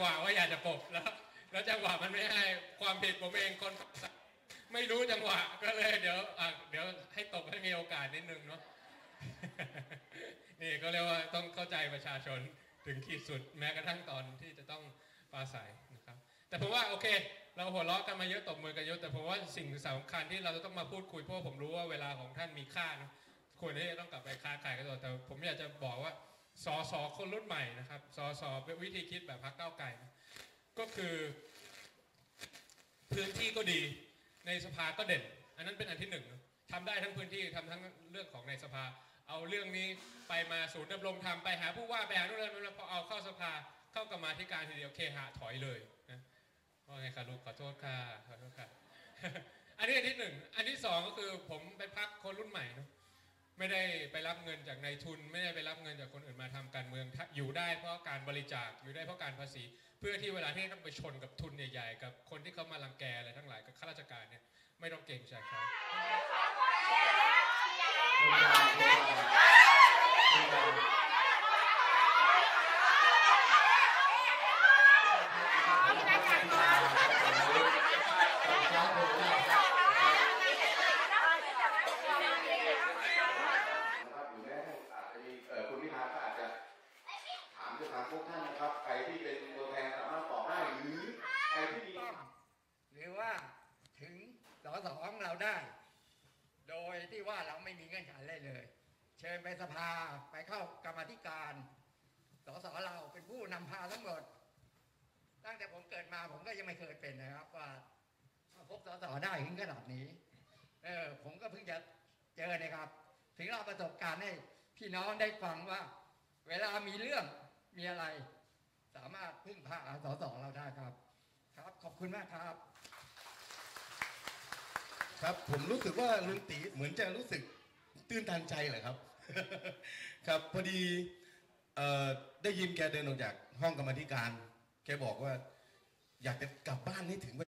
หวะว่าอยากจะปบแล้วจังหวะมันไม่ให้ความผิดผมเองคนไม่รู้จังหวะก็เลยเดี๋ยวให้ตบให้มีโอกาสนิดนึงเนาะ นี่ก็เรียกว่าต้องเข้าใจประชาชนถึงขีดสุดแม้กระทั่งตอนที่จะต้องปราศัยนะครับแต่ผมว่าโอเคเราหัวเราะกันมาเยอะตบมือกันเยอะแต่ผมว่าสิ่งสำคัญที่เราจะต้องมาพูดคุยเพราะผมรู้ว่าเวลาของท่านมีค่านะควรที่จะต้องกลับไปค้าขายกันต่อแต่ผมอยากจะบอกว่าสสคนรุ่นใหม่นะครับสสเป็นวิธีคิดแบบพรรคก้าวไกลก็คือพื้นที่ก็ดีในสภาก็เด่นอันนั้นเป็นอันที่หนึ่งทำได้ทั้งพื้นที่ทำทั้งเรื่องของในสภาเอาเรื่องนี้ไปมาศูนย์ดำรงธรรมไปหาผู้ว่าไปหาโน่นนั่นพอเอาเข้าสภาเข้ากรรมาธิการทีเดียวเคหะถอยเลยนะว่าไงคะลูกขอโทษค่ะขอโทษค่ะ อันนี้อันที่หนึ่งอันที่สองก็คือผมไปพักคนรุ่นใหม่เนาะไม่ได้ไปรับเงินจากนายทุนไม่ได้ไปรับเงินจากคนอื่นมาทำการเมืองอยู่ได้เพราะการบริจาคอยู่ได้เพราะการภาษีเพื่อที่เวลาที่ต้องไปชนกับทุนใหญ่ๆกับคนที่เขามารังแกอะไรทั้งหลายกับข้าราชการเนี่ยไม่ต้องเก่งใจเขาทางพวกท่านนะครับใครที่เป็นตัวแทนสามารถตอบได้หรือใครที่มีหรือว่าถึงสสของเราได้โดยที่ว่าเราไม่มีเงื่อนไขอะไรเลยเชิญไปสภาไปเข้ากรรมาธิการสสเราเป็นผู้นำพาทั้งหมดตั้งแต่ผมเกิดมาผมก็ยังไม่เคยเป็นนะครับว่าพบสสได้ถึงขนาดนี้ผมก็เพิ่งจะเจอนะครับถึงเราประสบการณ์ให้พี่น้องได้ฟังว่าเวลามีเรื่องมีอะไรสามารถพึ่งพาสสเราได้ครับครับขอบคุณมากครับครับผมรู้สึกว่าลุงตีเหมือนจะรู้สึกตื้นตันใจเหรอครับ ครับพอดีได้ยินแกเดินออกจากห้องกรรมาธิการแกบอกว่าอยากจะกลับบ้านให้ถึง